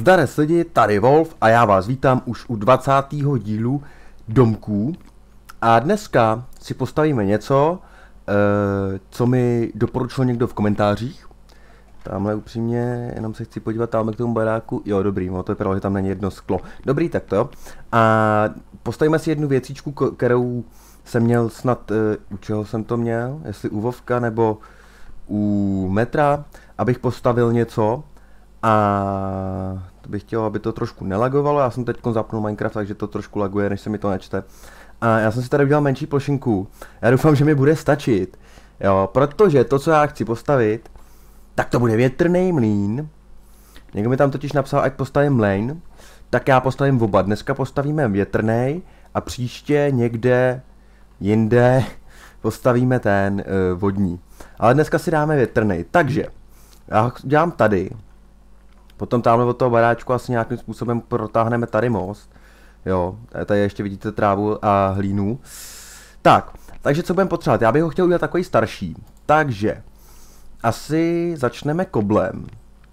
Zdar lidi, tady Wolf a já vás vítám už u 20. dílu Domků. A dneska si postavíme něco, co mi doporučil někdo v komentářích. Tamhle upřímně, jenom se chci podívat tamhle k tomu baráku. Jo, dobrý, no to je pravda, že tam není jedno sklo. Dobrý, tak to jo. A postavíme si jednu věcičku, kterou jsem měl snad, u čeho jsem to měl, jestli u Vovka nebo u metra, abych postavil něco. A to bych chtěl, aby to trošku nelagovalo. Já jsem teď zapnul Minecraft, takže to trošku laguje, než se mi to nečte. A já jsem si tady udělal menší plošinku. Já doufám, že mi bude stačit. Jo, protože to, co já chci postavit, tak to bude větrný mlýn. Někdo mi tam totiž napsal, ať postavím mlýn. Tak já postavím oba. Dneska postavíme větrný a příště někde jinde postavíme ten vodní. Ale dneska si dáme větrný. Takže já dělám tady. Potom tamhle od toho baráčku asi nějakým způsobem protáhneme tady most. Jo, tady ještě vidíte trávu a hlínu. Tak, takže co budeme potřebovat? Já bych ho chtěl udělat takový starší. Takže asi začneme koblem.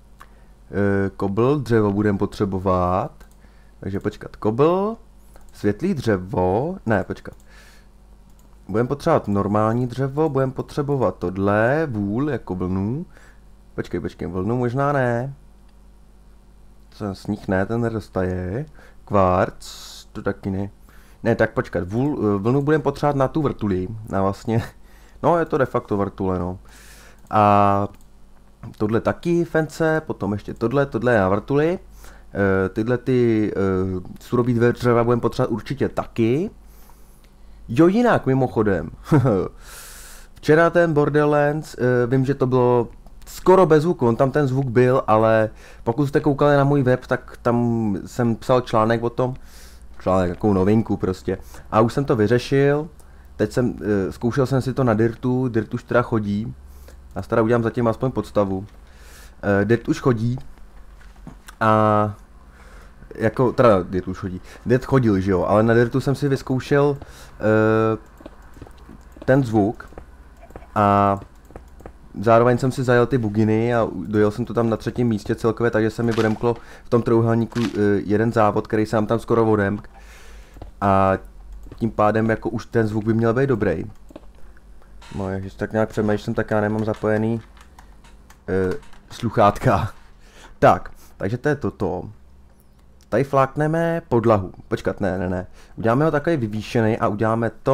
Kobl, dřevo budeme potřebovat. Takže počkat, kobl, světlý dřevo, ne, počkat. Budeme potřebovat normální dřevo, budeme potřebovat tohle, vůl jako vlnu. Počkej, vlnu možná ne. Sníh ne, ten nedostaje. Kvarc, to taky ne. Ne, tak počkat, vlnu budeme potřebovat na tu vrtuli. Na vlastně, no je to de facto vrtule, no. A tohle taky fence, potom ještě tohle je na vrtuli. Tyhle ty surový dřeva budeme potřebovat určitě taky. Jo, jinak mimochodem. Včera ten Borderlands, vím, že to bylo skoro bez zvuku, on tam ten zvuk byl, ale pokud jste koukali na můj web, tak tam jsem psal článek o tom, článek, takovou novinku prostě. A už jsem to vyřešil, teď zkoušel jsem si to na Dirtu, Dirt už teda chodí, já teda udělám zatím aspoň podstavu. Dirt už chodí a jako, teda Dirt už chodí, Dirt chodil, že jo, ale na Dirtu jsem si vyzkoušel ten zvuk a zároveň jsem si zajel ty buginy a dojel jsem to tam na 3. místě celkově, takže se mi odemklo v tom trojúhelníku jeden závod, který jsem tam skoro odemk. A tím pádem jako už ten zvuk by měl být dobrý. No, když tak nějak přemýšlím, tak já nemám zapojený sluchátka. Tak, takže to je toto. Tady flákneme podlahu. Počkat, ne. Uděláme ho takový vyvýšený a uděláme to...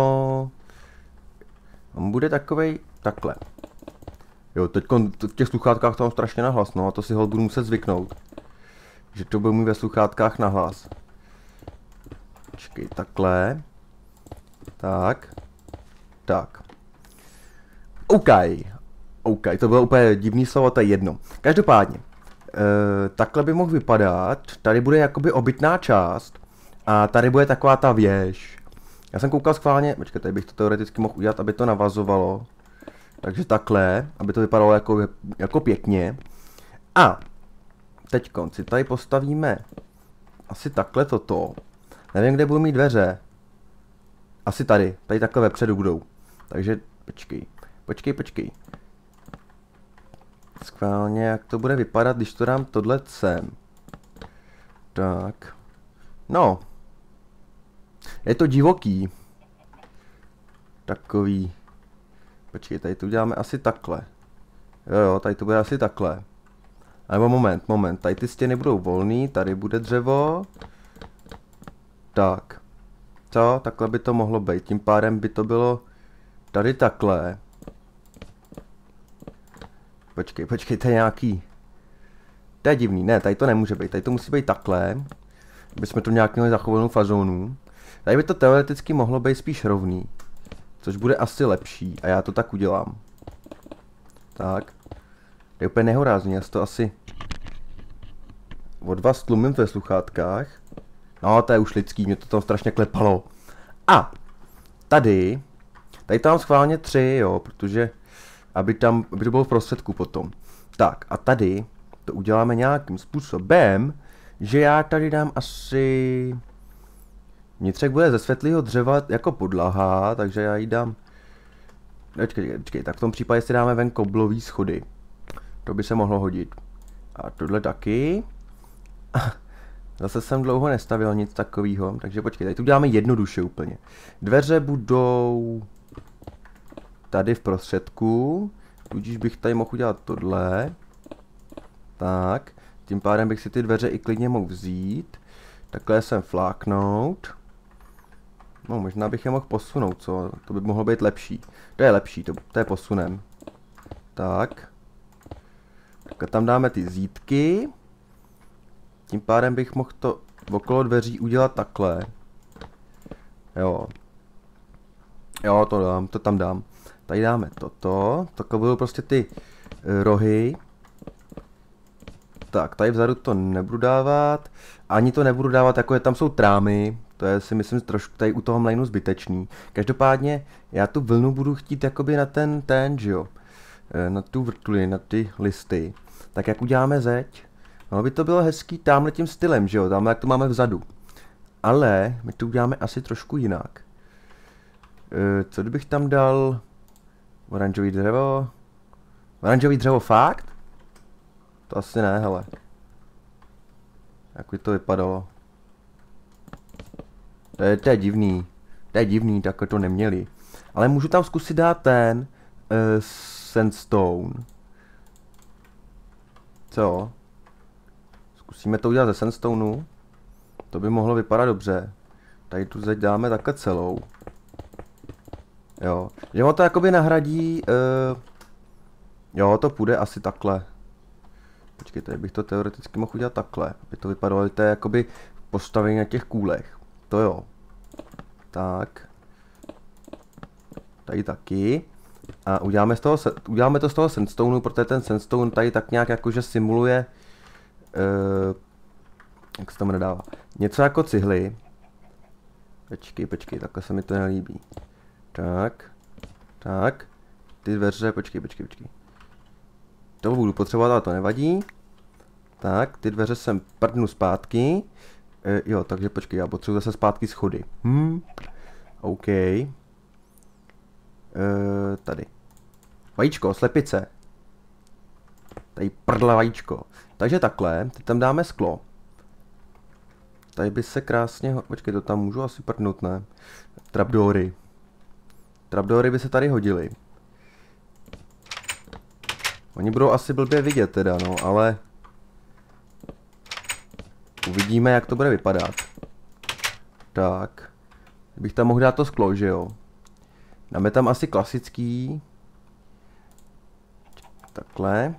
On bude takovej takhle. Jo, teď v těch sluchátkách to mám strašně nahlas, no a to si ho budu muset zvyknout. Že to budu mít ve sluchátkách nahlas. Počkej, takhle. Tak. OK, to bylo úplně divný slovo, to je jedno. Každopádně, takhle by mohl vypadat, tady bude jakoby obytná část a tady bude taková ta věž. Já jsem koukal schválně, počkej, tady bych to teoreticky mohl udělat, aby to navazovalo. Takže takhle, aby to vypadalo jako pěkně. A teď si tady postavíme asi takhle toto. Nevím, kde budu mít dveře. Asi tady takhle vepředu budou. Takže počkej. Schválně, jak to bude vypadat, když to dám tohle sem. Tak. No. Je to divoký. Takový. Počkej, tady to uděláme asi takhle. Jo, tady to bude asi takhle. Nebo moment, tady ty stěny budou volný, tady bude dřevo. Tak. Co? Takhle by to mohlo být, tím pádem by to bylo tady takhle. Počkej, to je nějaký... To je divný, ne, tady to nemůže být, tady to musí být takhle. Aby jsme to nějak měli zachovanou fazónu. Tady by to teoreticky mohlo být spíš rovný. Což bude asi lepší a já to tak udělám. Tak. To je úplně nehorázný, já to asi od vás tlumím ve sluchátkách. No, to je už lidský, mě to tam strašně klepalo. A tady to mám schválně 3, jo, protože aby to bylo v prostředku potom. Tak a tady to uděláme nějakým způsobem, že já tady dám asi... Vnitřek bude ze světlého dřeva jako podlaha, takže já jí dám... Počkej, tak v tom případě si dáme ven koblový schody. To by se mohlo hodit. A tohle taky. Zase jsem dlouho nestavil nic takového, takže počkej, tady tu děláme jednoduše úplně. Dveře budou tady v prostředku, tudíž bych tady mohl udělat tohle. Tak, tím pádem bych si ty dveře i klidně mohl vzít. Takhle sem fláknout. No, možná bych je mohl posunout, co? To by mohlo být lepší. To je lepší, to je posunem. Tak. Tak tam dáme ty zítky. Tím pádem bych mohl to okolo dveří udělat takhle. Jo. Jo, to tam dám. Tady dáme toto. Takhle budou prostě ty rohy. Tak, tady vzadu to nebudu dávat. Ani to nebudu dávat, jako je tam jsou trámy. To je si myslím trošku tady u toho mlejnu zbytečný. Každopádně já tu vlnu budu chtít jakoby na ten, že jo. Na tu vrtuli, na ty listy. Tak jak uděláme zeď? No by to bylo hezký tamhle tím stylem, že jo, tamhle jak to máme vzadu. Ale my to uděláme asi trošku jinak. Co kdybych tam dal oranžový dřevo? Oranžový dřevo fakt? To asi ne, hele. Jak by to vypadalo? To je divný. To je divný, tak to neměli. Ale můžu tam zkusit dát ten sandstone. Co? Zkusíme to udělat ze sandstoneu. To by mohlo vypadat dobře. Tady tu zeď dáme takhle celou. Jo. Že on to jakoby nahradí... jo, to půjde asi takhle. Počkejte, bych to teoreticky mohl udělat takhle. Aby to vypadalo, že to je jakoby postavení na těch kůlech. To jo. Tak. Tady taky. A uděláme to z toho sandstoneu, protože ten sandstone tady tak nějak jakože simuluje... jak se tam nedává? Něco jako cihly. Počkej, takhle se mi to nelíbí. Tak. Ty dveře, počkej. To budu potřebovat, ale to nevadí. Tak, ty dveře sem prdnu zpátky. Jo, takže počkej, já potřebuji zase zpátky schody. OK. Tady. Vajíčko, slepice. Tady prdla vajíčko. Takže takhle, teď tam dáme sklo. Tady by se krásně, počkej, to tam můžu asi prdnout, ne? Trapdoory. Trapdoory by se tady hodily. Oni budou asi blbě vidět teda, no, ale... Uvidíme, jak to bude vypadat. Tak. Bych tam mohl dát to sklo, že jo? Dáme tam asi klasický. Takhle.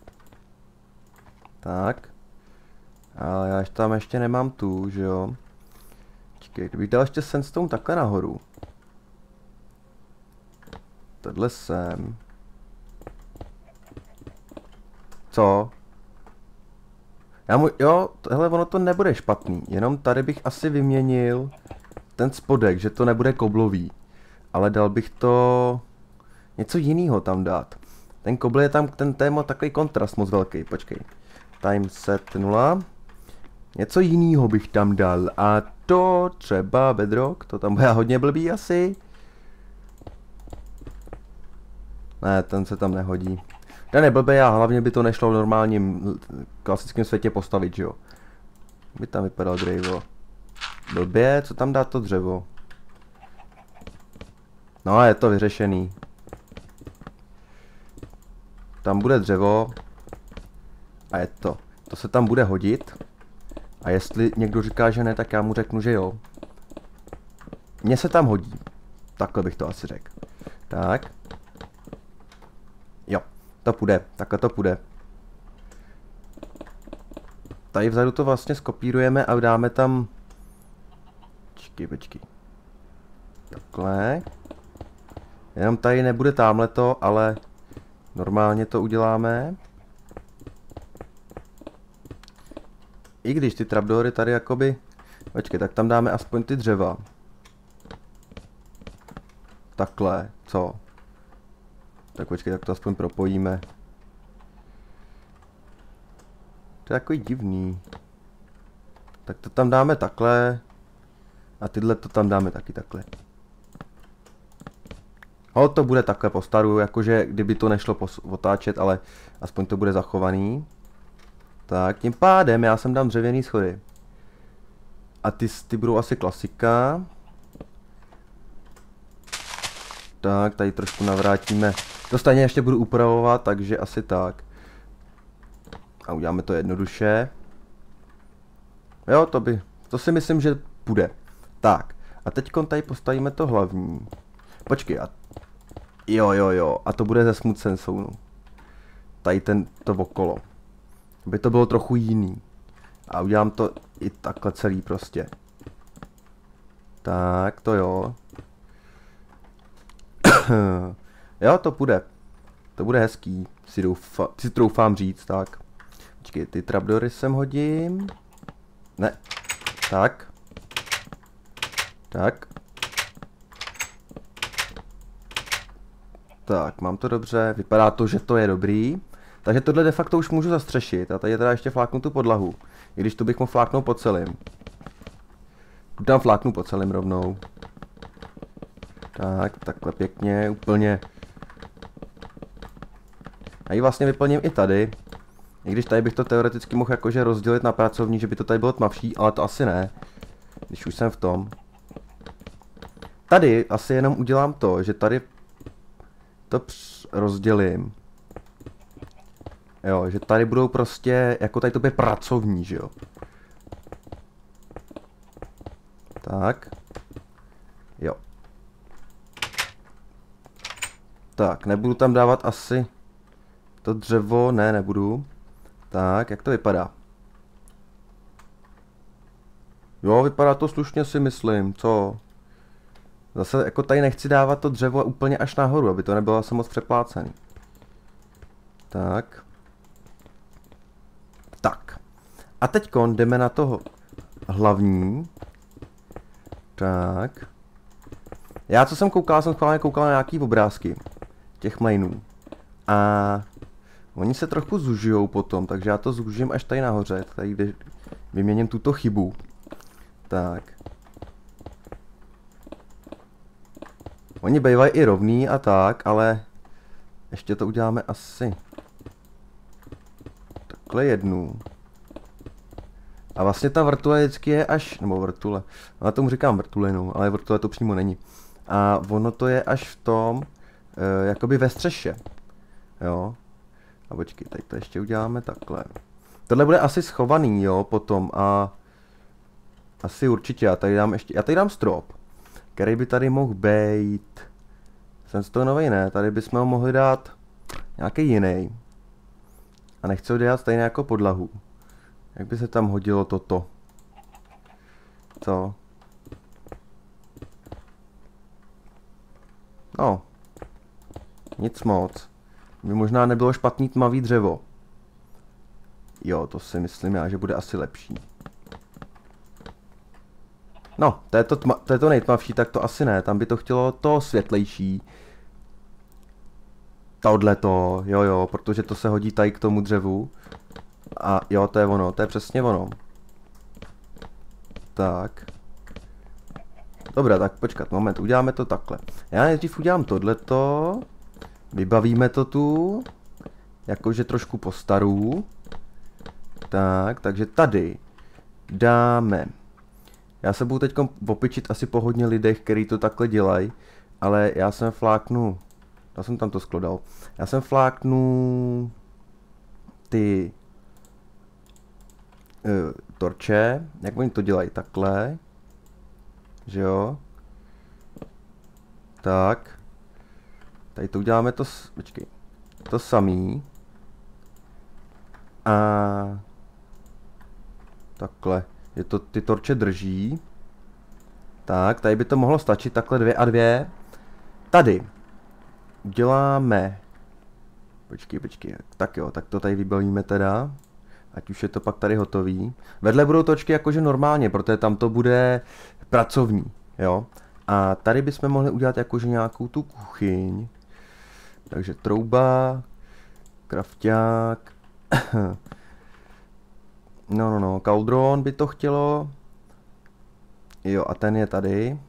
Tak. Ale já tam ještě nemám tu, že jo? Počkej, kdybych dal ještě sandstone takhle nahoru. Tohle sem. Co? Jo, hele, ono to nebude špatný. Jenom tady bych asi vyměnil ten spodek, že to nebude koblový. Ale dal bych to... něco jiného tam dát. Ten kobl je tam, ten téma takový kontrast moc velký, počkej. Time set 0. Něco jiného bych tam dal. A to třeba bedrock, to tam bude hodně blbý asi. Ne, ten se tam nehodí. Ten je blbý a hlavně by to nešlo v normálním klasickém světě postavit, že jo. By tam vypadal dřevo. Blbě, co tam dá to dřevo? No, je to vyřešený. Tam bude dřevo. A je to. To se tam bude hodit. A jestli někdo říká, že ne, tak já mu řeknu, že jo. Mně se tam hodí. Takhle bych to asi řekl. Tak. Jo, to půjde. Takhle to půjde. Tady vzadu to vlastně skopírujeme a dáme tam... Počkej. Takhle. Jenom tady nebude támhleto, ale normálně to uděláme. I když ty trapdoory tady jakoby... Počkej, tak tam dáme aspoň ty dřeva. Takhle, co? Tak počkej, tak to aspoň propojíme. To je takový divný. Tak to tam dáme takhle. A tyhle to tam dáme taky takhle. To bude takhle po staru, jakože kdyby to nešlo otáčet, ale aspoň to bude zachovaný. Tak, tím pádem já sem dám dřevěný schody. A ty budou asi klasika. Tak, tady trošku navrátíme. To stejně ještě budu upravovat, takže asi tak. A uděláme to jednoduše. Jo, to si myslím, že půjde. Tak, a teď tady postavíme to hlavní. Počkej, jo, a to bude ze Smooth Sandstone. Tady to okolo. Aby to bylo trochu jiný. A udělám to i takhle celý prostě. Tak, to jo. Jo, to půjde. To bude hezký, si troufám říct, tak. Počkej, ty trapdory sem hodím. Ne. Tak. Tak. Tak, mám to dobře. Vypadá to, že to je dobrý. Takže tohle de facto už můžu zastřešit. A tady teda ještě fláknu tu podlahu. I když tu bych mohl fláknout po celém. Tu tam fláknu po celém rovnou. Tak, takhle pěkně, úplně. A ji vlastně vyplním i tady. I když tady bych to teoreticky mohl jakože rozdělit na pracovní, že by to tady bylo tmavší, ale to asi ne. Když už jsem v tom. Tady asi jenom udělám to, že tady to rozdělím. Jo, že tady budou prostě, jako tady to bude pracovní, že jo. Tak. Jo. Tak, nebudu tam dávat asi to dřevo, ne, nebudu. Tak, jak to vypadá? Jo, vypadá to slušně, si myslím, co? Zase jako tady nechci dávat to dřevo úplně až nahoru, aby to nebylo asi moc přeplácený. Tak. Tak. A teďkon jdeme na toho hlavní. Tak. Já co jsem koukal, jsem schválně koukal na nějaký obrázky těch mlejnů. A oni se trochu zužijou potom, takže já to zúžím až tady nahoře, tady kde vyměním tuto chybu. Tak. Oni bývají i rovný a tak, ale ještě to uděláme asi takhle jednu. A vlastně ta vrtule vždycky je až, nebo vrtule, já tomu říkám vrtulinu, ale vrtule to přímo není. A ono to je až v tom, jakoby ve střeše. Jo. A počkej, tady to ještě uděláme takhle. Tohle bude asi schovaný, jo, potom a asi určitě, já tady dám strop, který by tady mohl být. Sandstoneový ne, tady bychom ho mohli dát nějaký jiný. A nechci ho dělat stejně jako podlahu. Jak by se tam hodilo toto? Co? No. Nic moc. By možná nebylo špatný tmavý dřevo. Jo, to si myslím já, že bude asi lepší. No, to je to nejtmavší, tak to asi ne. Tam by to chtělo to světlejší. Tohleto, jo, protože to se hodí tady k tomu dřevu. A jo, to je ono, to je přesně ono. Tak. Dobrá, tak počkat, moment, uděláme to takhle. Já nejdřív udělám tohleto. Vybavíme to tu. Jakože trošku po staru. Tak, takže tady dáme. Já se budu teď opičit asi po hodně lidech, kteří to takhle dělají. Ale já jsem fláknu. Já jsem tam to sklodal. Já jsem fláknu ty torče. Jak oni to dělají? Takhle. Že jo? Tak. Tady to uděláme to, počkej, to samý. A takhle, je to ty torče drží. Tak, tady by to mohlo stačit, takhle 2 a 2. Tady uděláme, počkej, tak jo, tak to tady vybavíme teda. Ať už je to pak tady hotový. Vedle budou točky jakože normálně, protože tam to bude pracovní, jo. A tady bychom mohli udělat jakože nějakou tu kuchyň. Takže trouba, krafťák, no, kaldron by to chtělo. Jo, a ten je tady.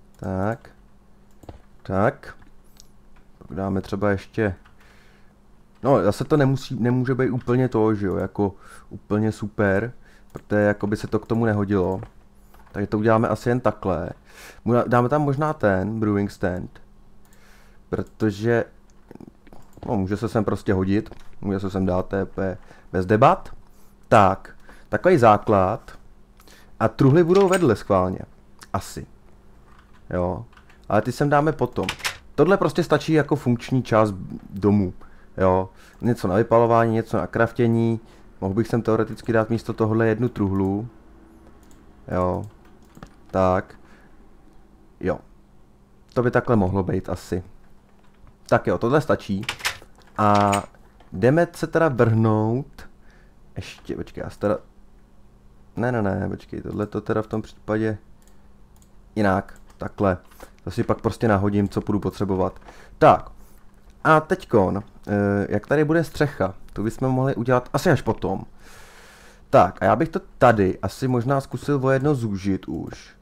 Tak. Tak. Dáme třeba ještě No, zase to nemůže být úplně to, že jo, jako úplně super, protože jako by se to k tomu nehodilo. Takže to uděláme asi jen takhle. Dáme tam možná ten brewing stand, protože no, může se sem prostě hodit, může se sem dát TP bez debat. Tak, takový základ a truhly budou vedle schválně. Asi. Jo, ale ty sem dáme potom. Tohle prostě stačí jako funkční část domu. Jo, něco na vypalování, něco na kraftění. Mohl bych sem teoreticky dát místo tohohle jednu truhlu. Jo, tak. Jo, to by takhle mohlo být asi. Tak jo, tohle stačí. A jdeme se teda vrhnout. Ještě, počkej, já teda... Ne, počkej, tohle to teda v tom případě... Jinak, takhle. To si pak prostě nahodím, co budu potřebovat. Tak. A teďkon, jak tady bude střecha, to bychom mohli udělat asi až potom. Tak, a já bych to tady asi možná zkusil o jedno zúžit už.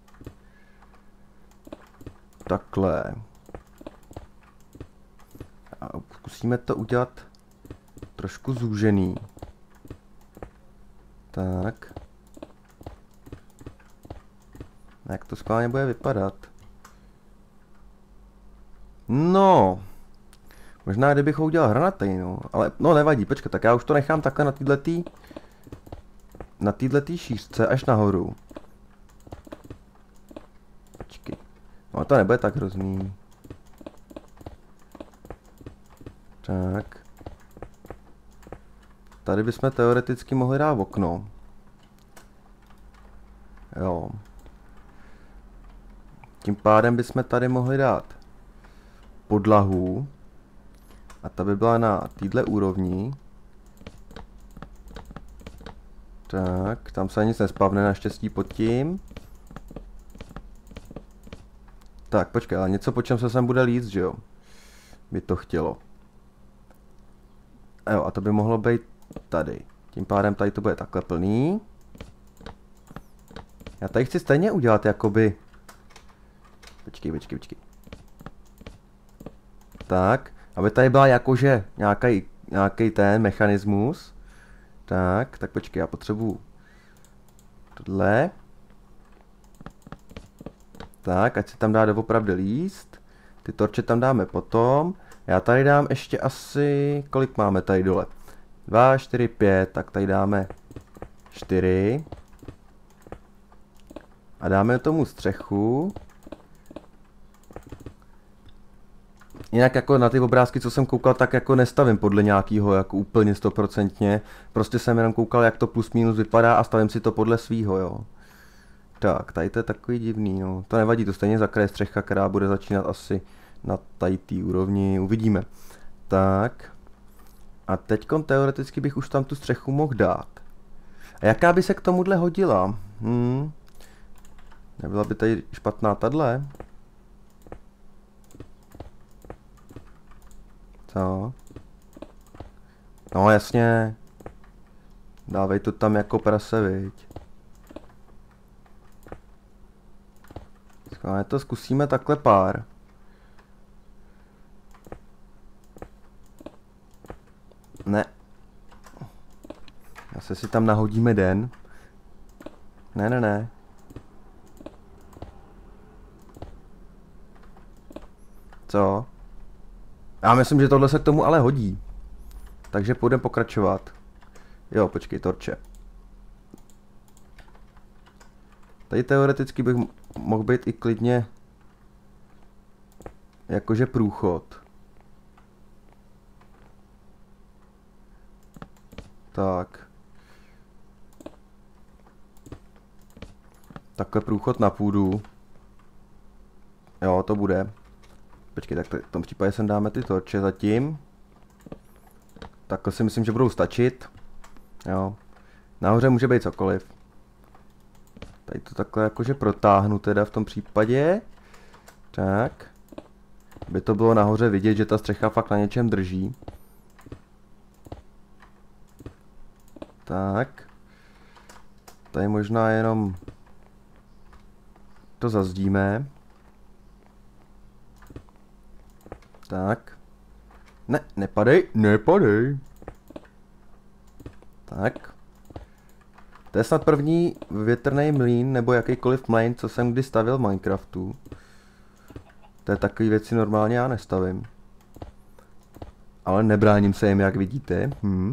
Takhle. A zkusíme to udělat trošku zúžený. Tak. Jak to skválně bude vypadat? No. Možná kdybych ho udělal hranatej, no. Ale no nevadí, počkej, tak já už to nechám takhle na této šířce až nahoru. Počkej. No to nebude tak hrozný. Tak. Tady bychom teoreticky mohli dát okno. Jo. Tím pádem bychom tady mohli dát podlahu. A ta by byla na této úrovni. Tak, tam se nic nespavne naštěstí pod tím. Tak, počkej, ale něco po čem se sem bude líst, že jo? By to chtělo. A jo, a to by mohlo být tady. Tím pádem tady to bude takhle plný. Já tady chci stejně udělat jakoby... Počkej. Tak, aby tady byla jakože nějaký ten mechanismus. Tak počkej, já potřebuju tohle. Tak, ať se tam dá doopravdy líst. Ty torče tam dáme potom. Já tady dám ještě asi, kolik máme tady dole? 2, 4, 5, tak tady dáme 4. A dáme tomu střechu. Jinak jako na ty obrázky, co jsem koukal, tak jako nestavím podle nějakého jako úplně 100%. Prostě jsem jenom koukal, jak to plus minus vypadá a stavím si to podle svýho, jo. Tak, tady to je takový divný, no. To nevadí, to stejně zakryje střecha, která bude začínat asi na tady té úrovni, uvidíme. Tak. A teďkom teoreticky bych už tam tu střechu mohl dát. A jaká by se k tomuhle hodila? Nebyla by tady špatná tadle? Co? No jasně. Dávej to tam jako prase, viď. Skvěle, to zkusíme takhle pár. Ne. Zase si tam nahodíme den. Ne. Co? Já myslím, že tohle se k tomu ale hodí. Takže půjdeme pokračovat. Jo, počkej, torče. Tady teoreticky bych mohl být i klidně jakože průchod. Tak. Takhle průchod na půdu. Jo, to bude. Počkej, tak v tom případě sem dáme ty torče zatím. Takhle si myslím, že budou stačit. Jo. Nahoře může být cokoliv. Tady to takhle jakože protáhnu teda v tom případě. Tak. Aby to bylo nahoře vidět, že ta střecha fakt na něčem drží. Tak. Tady možná jenom to zazdíme. Tak. Ne, nepadej, nepadej. Tak. To je snad první větrný mlýn, nebo jakýkoliv mlýn, co jsem kdy stavil v Minecraftu. To je takový věci normálně já nestavím. Ale nebráním se jim, jak vidíte.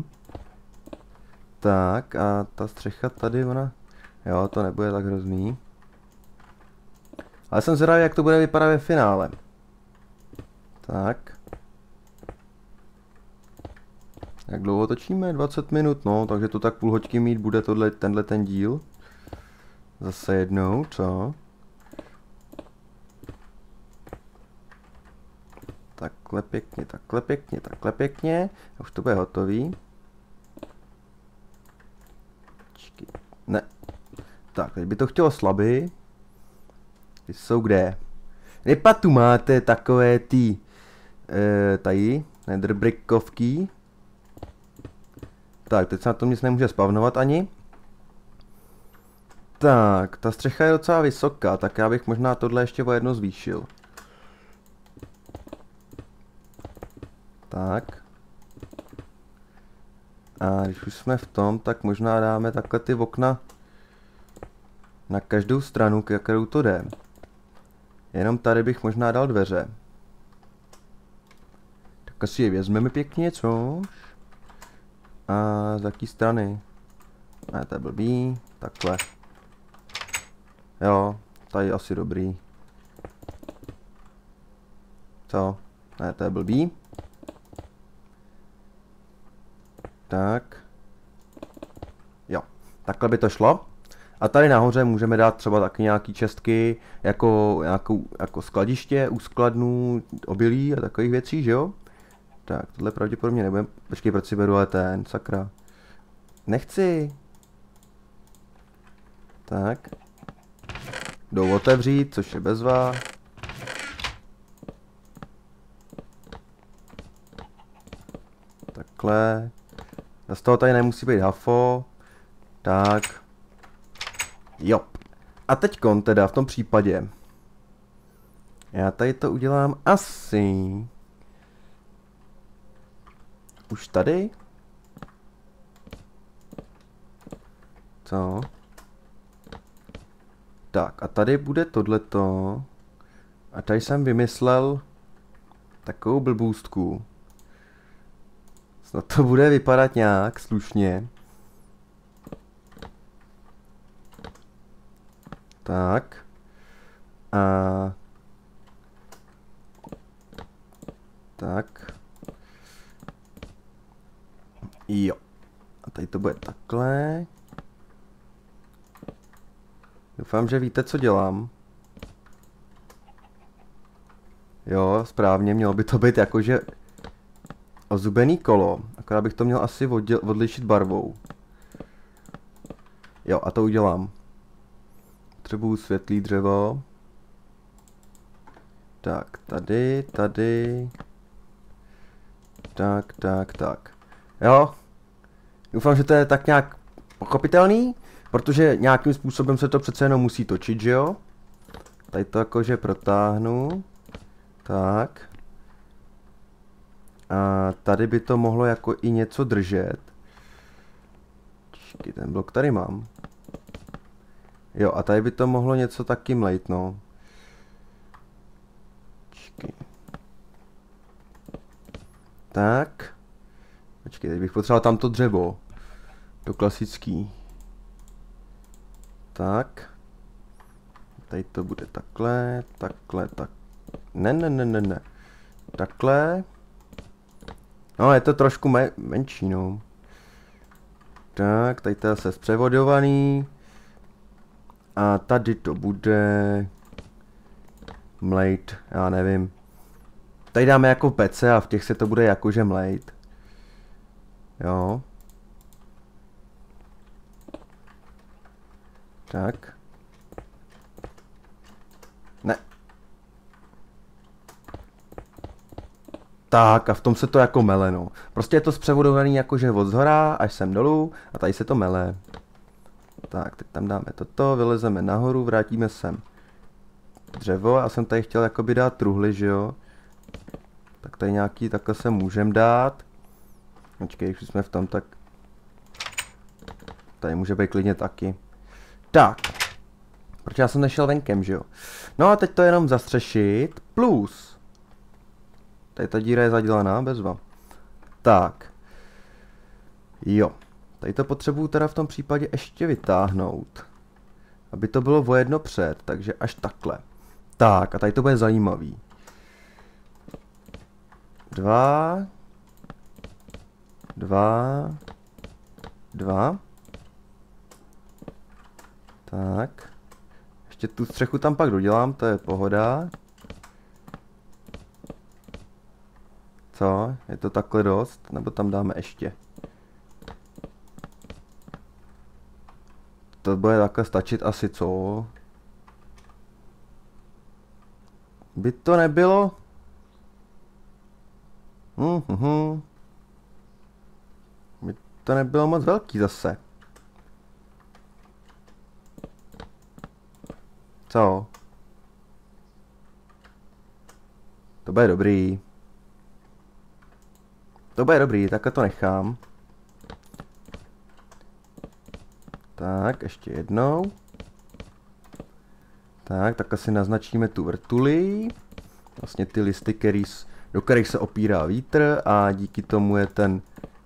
Tak a ta střecha tady, ona... Jo, to nebude tak hrozný. Ale jsem zvědavý, jak to bude vypadat ve finále. Tak. Jak dlouho točíme? 20 minut, no, takže to tak půl hoďky mít bude tenhle ten díl. Zase jednou, co? Takhle pěkně, takhle pěkně, takhle pěkně. Už to bude hotový. Ne. Tak, teď by to chtělo slabý. Ty jsou kde? Rypa tu máte takové ty... tady, netherbrickovky. Tak, teď se na tom nic nemůže spavnovat ani. Tak, ta střecha je docela vysoká, tak já bych možná tohle ještě o jedno zvýšil. Tak. A když už jsme v tom, tak možná dáme takhle ty okna na každou stranu, kterou to jde. Jenom tady bych možná dal dveře. Tak asi je vezmeme pěkně, což? A z jaký strany? Ne, to je blbý. Takhle. Jo, tady asi dobrý. Co? Ne, to je blbý. Tak. Jo, takhle by to šlo. A tady nahoře můžeme dát třeba taky nějaký čestky, jako skladiště, úskladnu, obilí a takových věcí, že jo? Tak, tohle pravděpodobně nebudeme. Počkej, proč si beru ale ten, sakra. Nechci. Tak. Jdou otevřít, což je bezva. Takhle. Z toho tady nemusí být hafo. Tak. Jo. A teďkon teda v tom případě. Já tady to udělám asi. Už tady? Co? Tak a tady bude tohleto. A tady jsem vymyslel takovou blbůstku. Snad to bude vypadat nějak slušně. Tak. A... Tak. Jo. A tady to bude takhle. Doufám, že víte, co dělám. Jo, správně, mělo by to být jakože ozubený kolo. Akorát bych to měl asi odlišit barvou. Jo, a to udělám. Potřebuju světlý dřevo. Tak, tady. Tak. Jo. Doufám, že to je tak nějak pochopitelný, protože nějakým způsobem se to přece jenom musí točit, že jo? Tady to jakože protáhnu. Tak. A tady by to mohlo jako i něco držet. Počkej, ten blok tady mám. Jo, a tady by to mohlo něco taky mlejt, no. Počkej. Tak. Počkej, teď bych potřeboval tamto dřevo. To klasický. Tak. Tady to bude takhle, tak. Ne. Takhle. No, je to trošku menší, no. Tak, tady to je zase zpřevodovaný. A tady to bude... mlejt, já nevím. Tady dáme jako pece a v těch se to bude jakože mlejt. Jo. Tak. Ne. Tak a v tom se to jako mele, no. Prostě je to zpřevodovaný jakože od zhora až sem dolů a tady se to mele. Tak, teď tam dáme toto, vylezeme nahoru, vrátíme sem dřevo. Já jsem tady chtěl jakoby dát truhly, že jo. Tak tady nějaký takhle se můžeme dát. Počkej, když jsme v tom, tak tady může být klidně taky. Tak. Protože já jsem nešel venkem, že jo. No a teď to jenom zastřešit. Plus. Tady ta díra je zadělaná, bezva. Tak. Jo. Tady to potřebuju teda v tom případě ještě vytáhnout. Aby to bylo o jedno před, takže až takhle. Tak, a tady to bude zajímavý. 2. 2. 2. Tak. Ještě tu střechu tam pak dodělám, to je pohoda. Co? Je to takhle dost? Nebo tam dáme ještě? To bude takhle stačit asi, co? By to nebylo? By to nebylo moc velký zase. Co? To bude dobrý. To bude dobrý, takhle to nechám. Tak, ještě jednou. Tak, takhle si naznačíme tu vrtuli. Vlastně ty listy, do kterých se opírá vítr a díky tomu je ten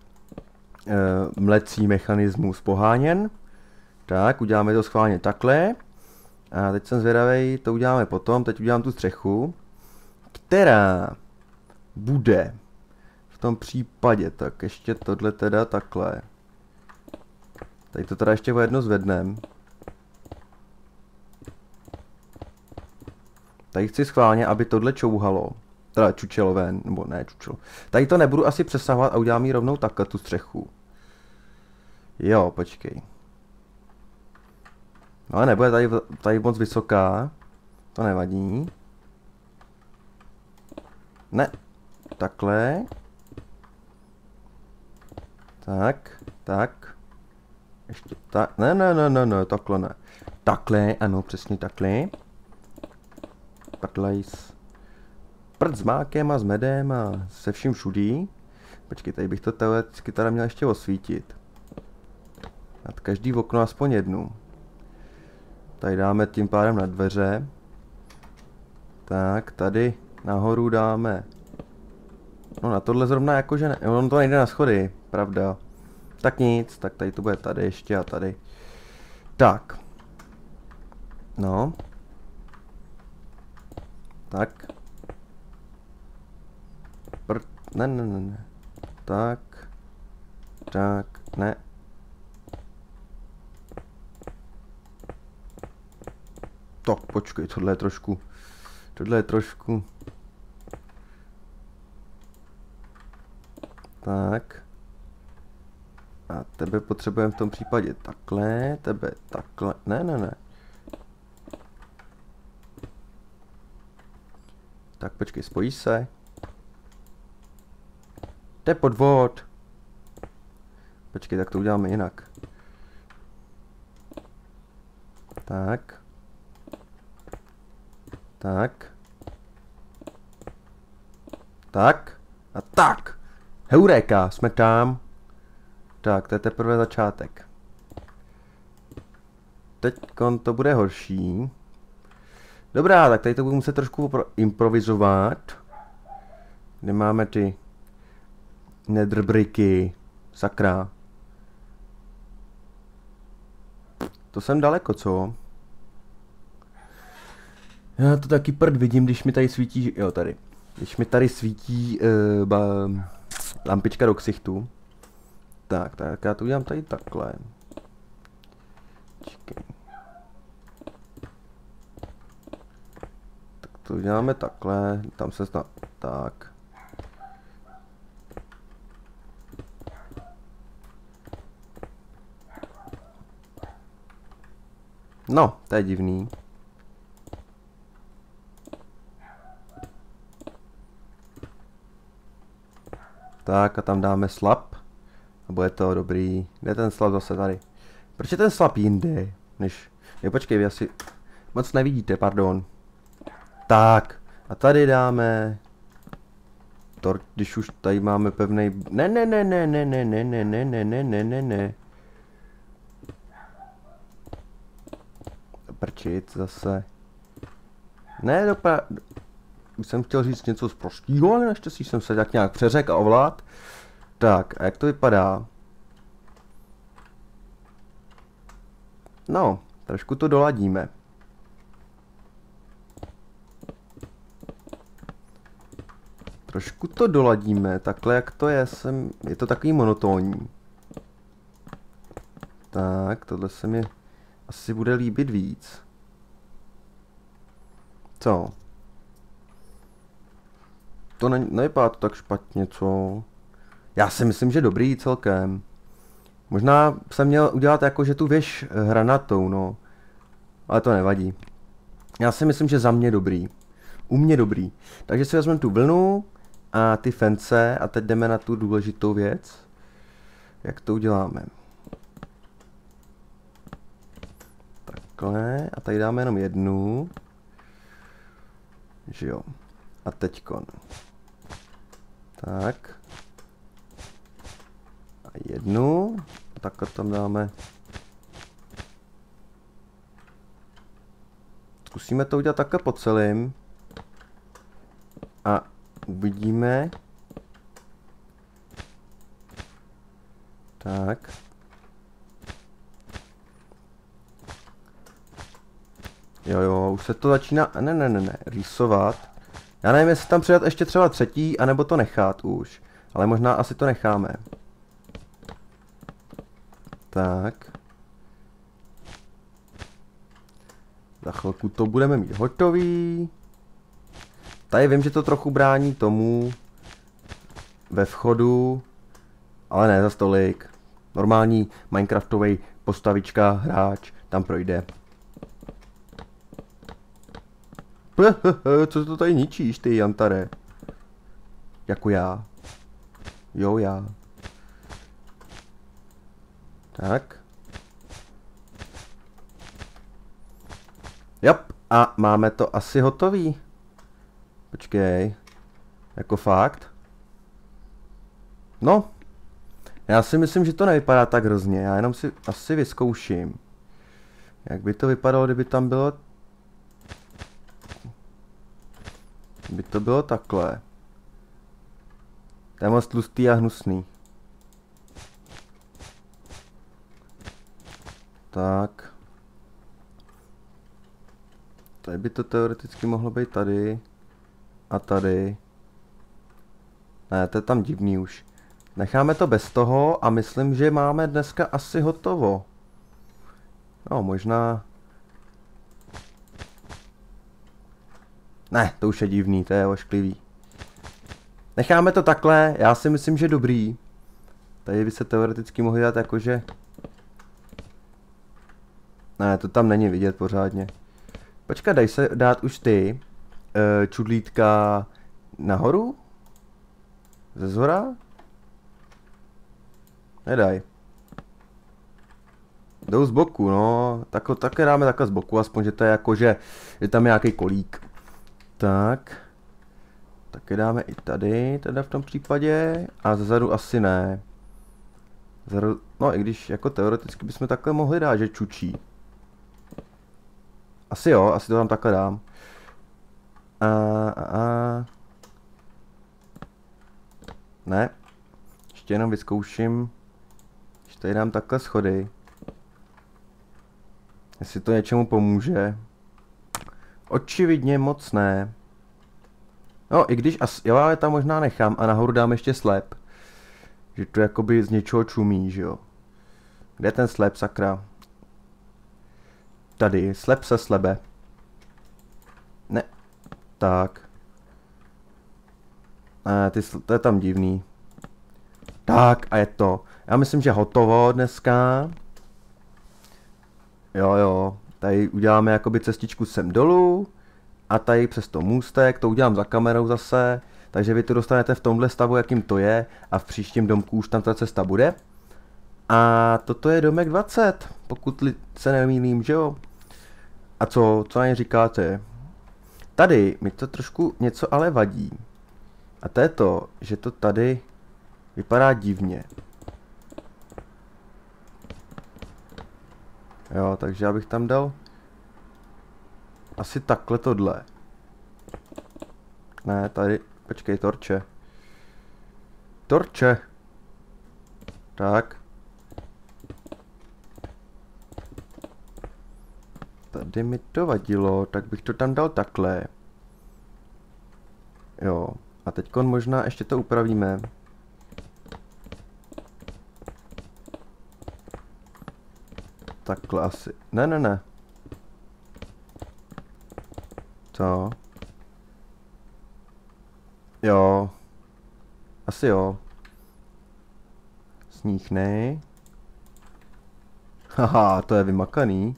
mlecí mechanismus poháněn. Tak, uděláme to schválně takhle. A teď jsem zvědavej, to uděláme potom, teď udělám tu střechu, která bude v tom případě, tak ještě tohle teda takhle. Tady to teda ještě o jedno zvednem. Tady chci schválně, aby tohle čouhalo. Teda čučelo ven, nebo ne čučelo. Tady to nebudu asi přesahovat a udělám jí rovnou takhle tu střechu. Jo, počkej. No ale nebude tady moc vysoká. To nevadí. Ne. Takhle. Tak. Tak. Ještě tak. Ne, takhle ne. Takhle, ano, přesně takhle. Patlejs. Prd s mákem a s medem a se vším všudí. Počkej, tady bych to teoreticky teda měl ještě osvítit. Nad každý okno aspoň jednu. Tady dáme tím pádem na dveře. Tak, tady nahoru dáme. No na tohle zrovna jakože ne. On to nejde na schody, pravda. Tak nic, tak tady to bude tady ještě a tady. Tak. No. Tak. Ne. Tak. Tak, ne. Tak, počkej, tohle je trošku. Tak. A tebe potřebujeme v tom případě takhle, tebe takhle, ne. Tak počkej, spojí se. To je podvod. Počkej, tak to uděláme jinak. Tak. Tak. Tak. A tak. Heuréka, jsme tam. Tak, to je teprve začátek. Teď to bude horší. Dobrá, tak tady to budu muset trošku improvizovat. Kde máme ty netherbricky. Sakra. To jsem daleko, co? Já to taky prd vidím, když mi tady svítí, jo tady. Když mi tady svítí lampička do ksichtu. Tak já to udělám tady takhle. Čekej. Tak to uděláme takhle, tam se snad, tak. No, to je divný. Tak a tam dáme slab. A bude to dobrý. Kde je ten slab zase tady? Proč je ten slab jinde? Než... Jo, počkej, vy asi moc nevidíte, pardon. Tak. A tady dáme... když už tady máme pevnej... Ne. Prčit zase. Ne, už jsem chtěl říct něco z prostýho, ale naštěstí jsem se tak nějak přeřekl a ovlád. Tak, a jak to vypadá? No, trošku to doladíme. Trošku to doladíme, takhle jak to je, je to takový monotónní. Tak, tohle se mi asi bude líbit víc. Co? To nevypadá to tak špatně, co? Já si myslím, že dobrý celkem. Možná jsem měl udělat jako, že tu věž hranatou, no. Ale to nevadí. Já si myslím, že za mě dobrý. U mě dobrý. Takže si vezmeme tu vlnu a ty fence a teď jdeme na tu důležitou věc. Jak to uděláme? Takhle. A tady dáme jenom jednu. Že jo. A teďkon. Tak. A jednu. Takhle tam dáme. Zkusíme to udělat takhle po celým. A uvidíme. Tak. Jo, už se to začíná, ne, rýsovat. Já nevím, jestli tam přidat ještě třeba třetí, anebo to nechat už. Ale možná asi to necháme. Tak. Za chvilku to budeme mít hotový. Tady vím, že to trochu brání tomu ve vchodu, ale ne za stolik. Normální Minecraftový postavička, hráč, tam projde. Co to tady ničíš, ty jantare? Jako já. Jo, já. Tak. Jap, a máme to asi hotový. Počkej. Jako fakt? No. Já si myslím, že to nevypadá tak hrozně. Já jenom si asi vyzkouším. Jak by to vypadalo, kdyby tam bylo... By to bylo takhle. To je moc tlustý a hnusný. Tak. Tady by to teoreticky mohlo být tady. A tady. Ne, to je tam divný už. Necháme to bez toho a myslím, že máme dneska asi hotovo. No, možná... Ne, to už je divný, to je ošklivý. Necháme to takhle, já si myslím, že dobrý. Tady by se teoreticky mohli dát jakože... Ne, to tam není vidět pořádně. Počkat, daj se dát už ty čudlítka nahoru? Ze zhora? Nedaj. Jdou z boku, no. Také dáme takhle z boku, aspoň, že to je jako, že je tam nějaký kolík. Tak. Také dáme i tady, teda v tom případě. A zezadu asi ne. Zezadu, no i když jako teoreticky bychom takhle mohli dát, že čučí. Asi jo, asi to tam takhle dám. Ne. Ještě jenom vyzkouším. Když tady dám takhle schody. Jestli to něčemu pomůže. Očividně moc ne. No, i když jo, ale tam možná nechám a nahoru dám ještě slep. Že to jakoby z něčeho čumí, že jo. Kde je ten slep, sakra? Tady, slep se slebe. Ne. Tak. To je tam divný. Tak, a je to. Já myslím, že hotovo dneska. Jo. Tady uděláme jakoby cestičku sem dolů. A tady přes to můstek, to udělám za kamerou zase. Takže vy to dostanete v tomhle stavu, jakým to je. A v příštím domku už tam ta cesta bude. A toto je domek 20, pokud se nemýlím, že jo? A co na ně říkáte? Tady mi to trošku něco ale vadí. A to je to, že to tady vypadá divně. Jo, takže já bych tam dal asi takhle tohle. Ne, tady, počkej, torče. Torče. Tak. Tady mi to vadilo, tak bych to tam dal takhle. Jo, a teďkon možná ještě to upravíme. Takhle asi. Ne. Co? Jo. Asi jo. Sníh nej. Haha, to je vymakaný.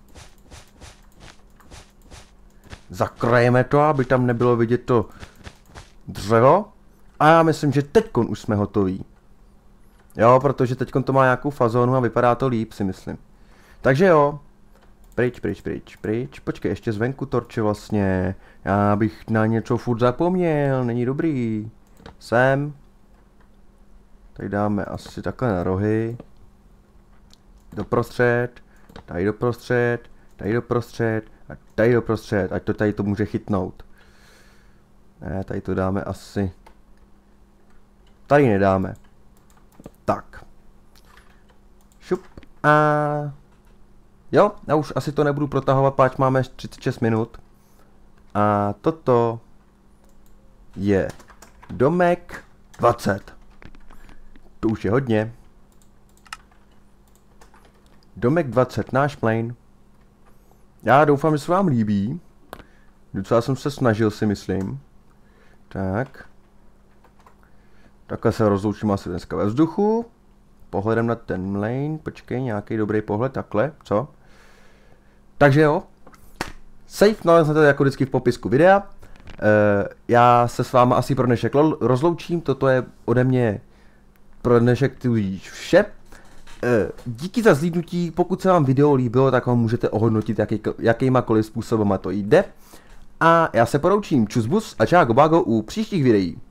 Zakrajeme to, aby tam nebylo vidět to dřevo. A já myslím, že teďkon už jsme hotoví. Jo, protože teďkon to má nějakou fazonu a vypadá to líp, si myslím. Takže jo. Pryč. Počkej, ještě zvenku torče vlastně. Já bych na něco furt zapomněl, není dobrý. Sem. Tady dáme asi takhle na rohy. Doprostřed. Tady doprostřed. Tady doprostřed. A tady doprostřed. Ať to tady to může chytnout. Ne, tady to dáme asi. Tady nedáme. Tak. Šup. A jo, já už asi to nebudu protahovat, páč máme 36 minut. A toto je domek 20. To už je hodně. Domek 20, náš plane. Já doufám, že se vám líbí. Docela jsem se snažil, si myslím. Tak. Takhle se rozloučím asi dneska ve vzduchu. Pohledem na ten lane, počkej, nějaký dobrý pohled, takhle, co? Takže jo. Save naleznete jako vždycky v popisku videa. Já se s váma asi pro dnešek rozloučím, toto je ode mě pro dnešek tudíž vše. Díky za zhlídnutí, pokud se vám video líbilo, tak ho můžete ohodnotit jakýmakoliv způsobama to jde. A já se poroučím, čus bus a čau gobago u příštích videí.